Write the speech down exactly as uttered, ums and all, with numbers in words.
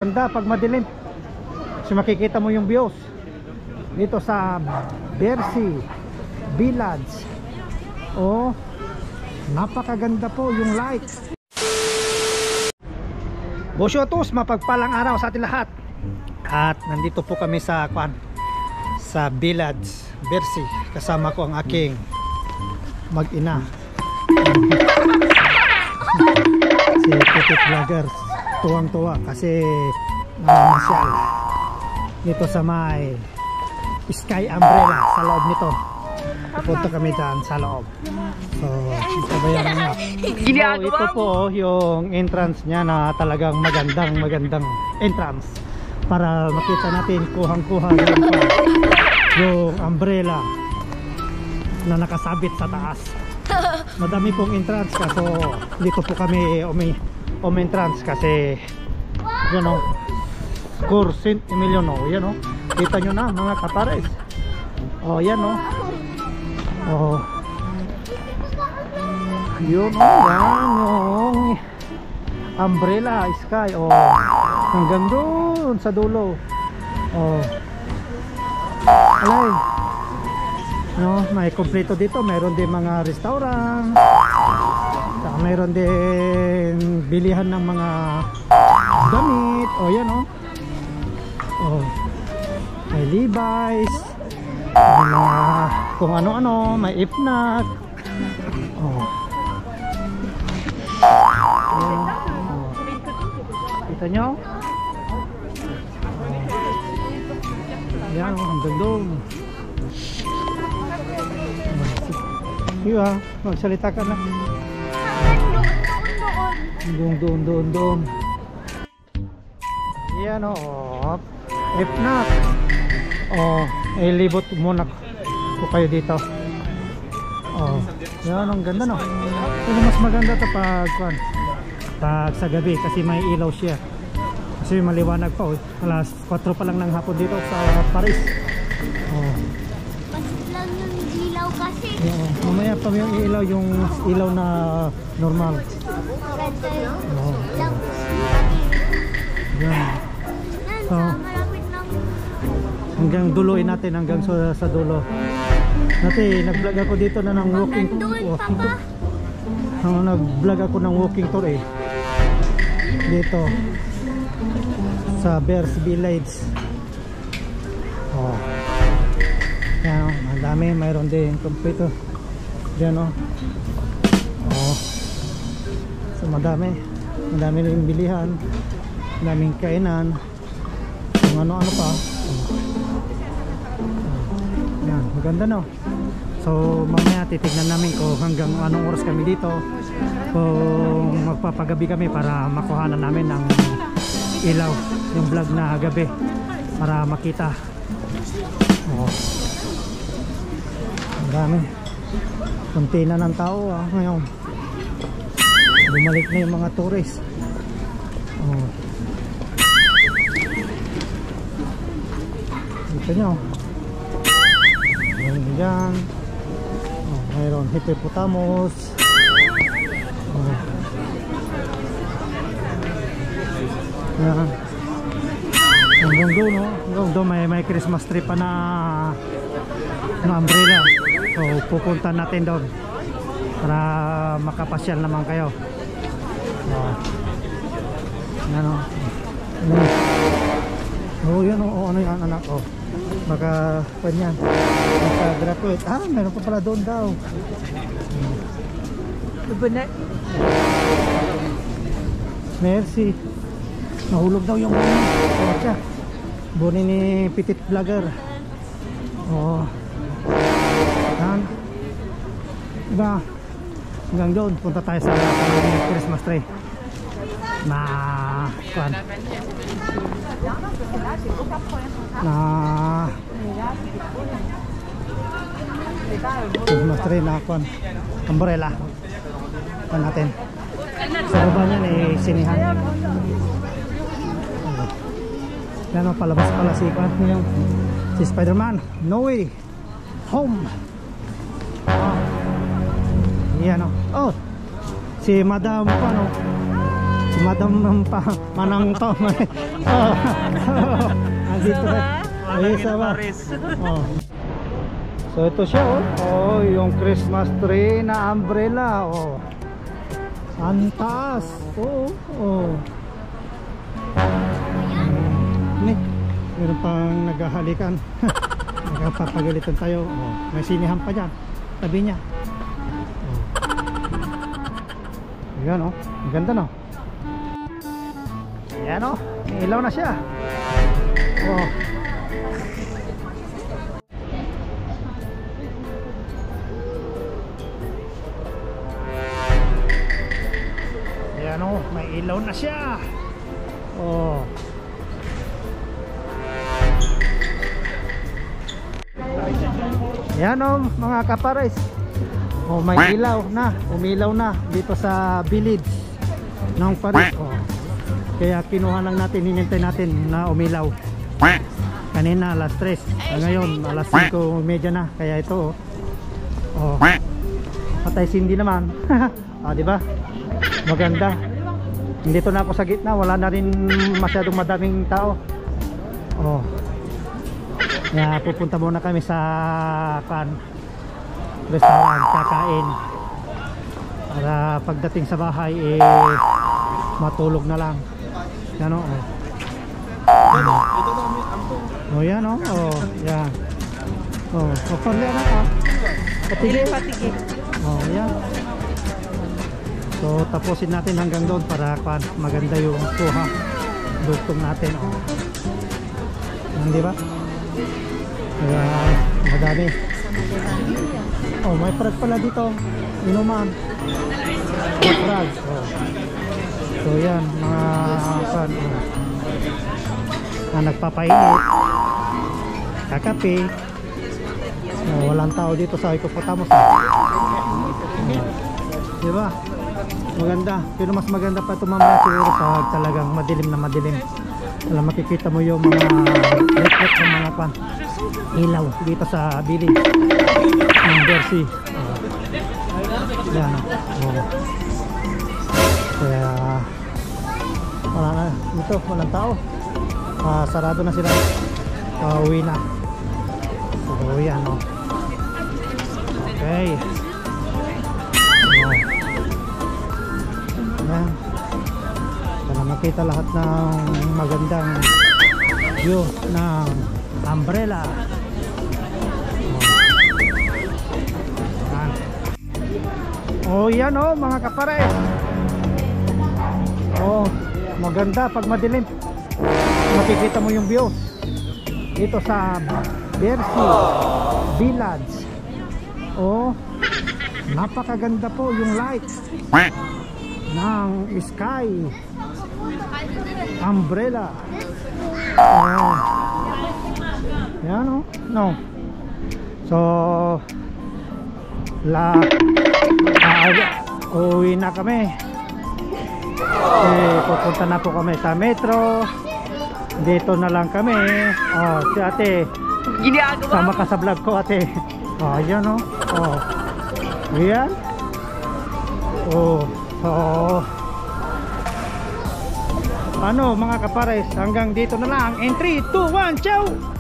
Ganda pag madilim. So makikita mo yung views dito sa Bersi Village. Oh, napakaganda po yung light. Bosyotos, mapagpalang araw sa ating lahat. At nandito po kami sa kwan, sa Village Bersi. Kasama ko ang aking mag-ina. Si Petit Vloggers, tuwang-tuwa kasi namamasyal dito sa may Sky Umbrella sa loob nito. Pupunta kami dyan sa loob. So, sabayan nga. So, ito po yung entrance niya na talagang magandang magandang entrance para makita natin kuhang-kuha yung umbrella na nakasabit sa taas. Madami pong entrance kaso dito po kami umi, umi entrance kasi you know, Cor Saint Emiliano, yan o, kita nyo na mga kapares. Oh, yan o, oh, yun o, yan yung umbrella sky. Oh, hanggang doon sa dulo. Oh, alay, no, may kompleto dito. Meron din mga restaurant, saka meron din bilihan ng mga damit. O, yan o, oh, may Levi's, may mga kung ano-ano, may Ifnat. Oh, oh, oh. Kita nyo? Oh. Yan o, hanggang doon. Iyo ha, magsalita ka na. Doon, doon, doon, doon. Yan o, oh. If not, oh, ilibot muna ko kayo dito. Oh, yan, ang ganda no. Pero mas maganda to pag, pag sa gabi kasi may ilaw siya. Kasi maliwanag pa oh. Alas kwatro pa lang ng hapon dito sa Paris. Oh. Yeah, mamaya pa yung ilaw, yung ilaw na normal. Oh. Yan. So, hanggang duloy natin, hanggang sa, sa dulo. Dati nag-vlog ako dito na ng walking walking tour. Oh, nag-vlog ako ng walking tour eh. Dito sa Bersi Village. Oh. Yan o, ang dami, mayroon din kompleto dyan o. Oh. So madami, madami rin bilihan, madaming kainan, kung ano-ano pa. Yan, maganda no. So mamaya titignan namin kung hanggang anong oras kami dito, kung magpapagabi kami para makuhanan namin ng ilaw, yung vlog na gabi para makita. Oh. Ang dami, kunti na ng tao ah, ngayon. Bumalik na yung mga tourist. Oh. Dito nyo, mayroon dyan. Oh, mayroon hippopotamus. Oh. Yan. Hanggang doon no? Hanggang doon may, may Christmas tree pa na na umbrella. So pupunta natin doon para makapasyal naman kayo. Oh. Yan o. Oh, yan o. Oh, ano yan anak? Oh. Baka panyan. Baka graduate. Ah, meron pa pala doon daw. Benar. Merci. Nahulog daw yung buni. Oh, siya. Buni ni Petit Vlogger. Oh. Yan. Diba? Hanggang doon. Punta tayo sa Christmas tree. Na kuan. Na Christmas tree na kuan. Umbrella. Kuan natin. Sa baba niyan eh sinihan. Yan o, palabas pala si kuan yung si Spider-Man. No Way Home. Oh. Yan o. Oh. Si Madam ano, Si Madam ng pa, manang to. Oh. Andito na. Ayun sa ba? Oh. So ito siya oh. Oh, yung Christmas tree na umbrella oh. Ang taas. Oh, oh. Ni, meron pang naghahalikan. Nagpapagalitan tayo. Oh, may sinihan pa dyan. Tabi niya. Oh. Ayan oh. Ang ganda no. Ayan oh. May ilaw na siya. Oh. Ayan oh. May ilaw na siya. Oh. Yan o mga kapares. O may ilaw na, umilaw na dito sa village ng Paris. O, kaya kinuha lang natin, hinintay natin na umilaw. Kanina alas tres, ngayon alas singko trenta na. Kaya ito o, patay sindi naman. O diba? Maganda. Dito na ako sa gitna, wala na rin masyadong madaming tao. O, kaya pupunta muna kami sa kan restaurant, kakain para pagdating sa bahay eh matulog na lang. Yan o oh. Oh yan o oh. Yan oh, kapalya na ka patigil oh yan. So tapusin natin hanggang doon para kan maganda yung kuha dugtong natin oh. Hindi ba? Kaya madami. Oh, may frag pala dito. Inuman. May frag. Oh. So yan, mga kan oh. Na nagpapainit. Kakape. Oh, walang tao dito sa hippopotamus. Oh. Diba? Maganda. Pero mas maganda pa ito mamaya siguro pag talagang madilim na madilim. Alam, makikita mo yung mga reflect ng mga pan ilaw dito sa village ng Bercy. Oh. Yan oh. Kaya wala na dito, walang tao. Ah, sarado na sila. Pauwi na. So yan oh. Okay. Oh. Yan. Para makita lahat ng magandang view ng umbrella. Oh, yan oh mga kapares. Oh, maganda pag madilim. Makikita mo yung view dito sa Bercy Village. Oh, napakaganda po yung light ng sky umbrella. Oh. Yan oh. No. So la uh, uwi na kami. Eh, pupunta na po kami sa metro. Dito na lang kami. Oh, si ate. Sama ka sa vlog ko ate. Oh, yan oh. Oh. Yan. Oh. So ano mga kapares, hanggang dito na lang. In three, two, one, ciao!